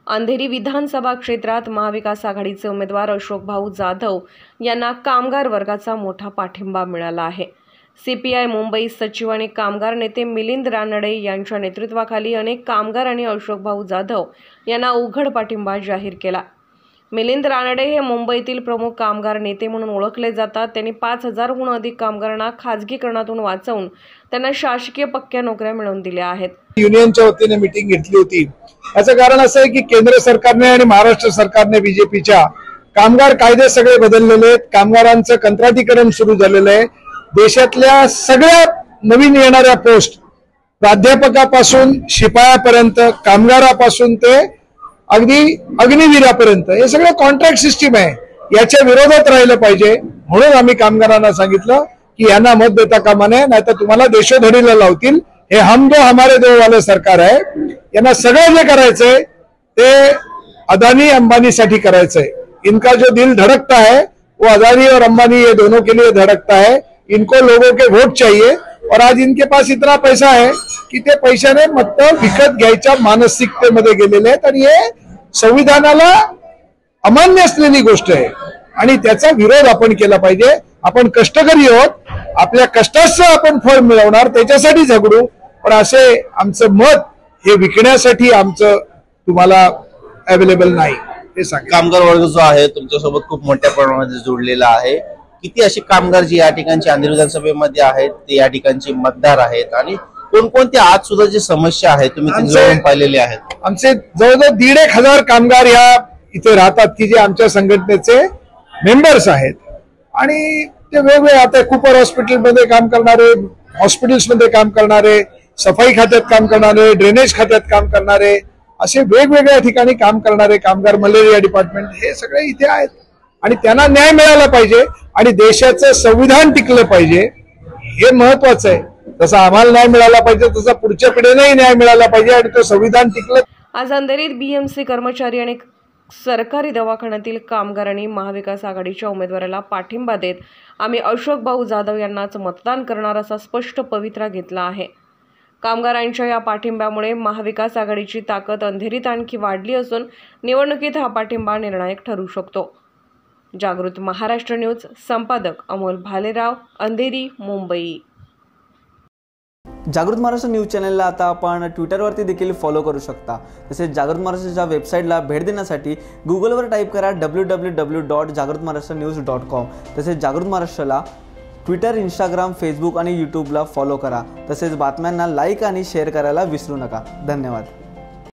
अंधेरी विधानसभा क्षेत्रात महाविकास आघाडीचे उमेदवार अशोक भाऊ जाधव यांना कामगार वर्गाचा मोठा पाठिंबा मिळाला आहे। सीपीआय मुंबई सचिव आणि कामगार नेते मिलिंद रानडे यांच्या नेतृत्वाखाली अनेक कामगारांनी अशोक भाऊ जाधव यांना उघड पाठिंबा जाहीर केला। मिलिंद रानडे हे मुंबईतील प्रमुख कामगार नेते म्हणून ओळखले जातात। त्यांनी 5000हून अधिक कामगारांना खाजगीकरणातून वाचवून त्यांना शासकीय पक्क्या नोकऱ्या मिळवून दिल्या आहेत। युनियनच्या वतीने मीटिंग घेतली होती। याचं कारण असं आहे की केंद्र सरकारने आणि महाराष्ट्र सरकारने बीजेपीच्या कामगार कायदे सगळे बदललेले आहेत। कामगारांचं कंत्राटीकरण सुरू झालेलं आहे। देशातल्या सगळ्या नवीन येणाऱ्या पोस्ट प्राध्यापकापासून शिपायापर्यंत कामगारापासून ते अगदी अग्निवीरापर्यंत हे सगळं कॉन्ट्रॅक्ट सिस्टीम आहे। याच्या विरोधात राहिलं पाहिजे म्हणून आम्ही कामगारांना सांगितलं की यांना मत देता कामा नये, नाहीतर तुम्हाला देशोधडीला लावतील। हे हम दो हमारे दो वाले सरकार आहे। यांना सगळं जे करायचंय ते अदानी अंबानी साठी करायचंय। इनका जो दिल धड़कता है वो अदानी और अंबानी ये दोनों के लिए धड़कता है। इनको लोगों के वोट चाहिए और आज इनके पास इतना पैसा है की ते पैशाने मत विकत घ्यायच्या मानसिकतेमध्ये गेलेले आहेत आणि हे संविधानाला अमान्य असलेली गोष्ट आहे आणि त्याचा विरोध आपण केला पाहिजे। आपण कष्टकरी आहोत, आपल्या कष्टाचं आपण फळ मिळवणार, त्याच्यासाठी झगडू, पण असे आमचं मत हे विकण्यासाठी आमचं तुम्हाला अवेलेबल नाही हे सांग। कामगार वर्ग जो आहे तुमच्यासोबत खूप मोठ्या प्रमाणात जोडलेला आहे। किती असे कामगार जे या ठिकाणचे अंधेरी विधानसभेमध्ये आहेत ते या ठिकाणचे मतदार आहेत आणि कोणकोणत्या आज सुद्धा जी समस्या आहे तुम्ही जवळून पाहिलेले आहेत? आमचे जवळजवळ 1,500 कामगार या इथे राहतात की जे आमच्या संघटनेचे मेंबर्स आहेत आणि ते वेगवेगळे आता कुपर हॉस्पिटलमध्ये काम करणारे, हॉस्पिटल्समध्ये काम करणारे, सफाई खात्यात काम करणारे, ड्रेनेज खात्यात काम करणारे, असे वेगवेगळ्या ठिकाणी काम करणारे कामगार, मलेरिया डिपार्टमेंट, हे सगळे इथे आहेत आणि त्यांना न्याय मिळाला पाहिजे आणि देशाचं संविधान टिकलं पाहिजे हे महत्वाचं आहे। जसं आम्हाला न्याय मिळाला पाहिजे तसा पुढच्या पिढीनेही न्याय मिळाला पाहिजे आणि तो संविधान टिकलं। आज अंधेरीत बीएमसी कर्मचारी आणि सरकारी दवाखान्यातील कामगारांनी महाविकास आघाडीच्या उमेदवाराला पाठिंबा देत आम्ही अशोक भाऊ जाधव यांनाच मतदान करणार असा स्पष्ट पवित्रा घेतला आहे। कामगारांच्या या पाठिंब्यामुळे महाविकास आघाडीची ताकद अंधेरीत आणखी वाढली असून निवडणुकीत हा पाठिंबा निर्णायक ठरू शकतो। जागृत महाराष्ट्र न्यूज संपादक अमोल भालेराव, अंधेरी, मुंबई। जागृत महाराष्ट्र न्यूज चॅनलला आता आपण ट्विटरवरती देखील फॉलो करू शकता। तसेच जागृत महाराष्ट्राच्या वेबसाईटला भेट देण्यासाठी गुगलवर टाईप करा www.jagruthmaharashtranews.com। तसेच जागृत महाराष्ट्राला ट्विटर, इंस्टाग्राम, फेसबुक आणि यूट्यूबला फॉलो करा। तसेच बातम्यांना लाईक आणि शेअर करायला विसरू नका। धन्यवाद।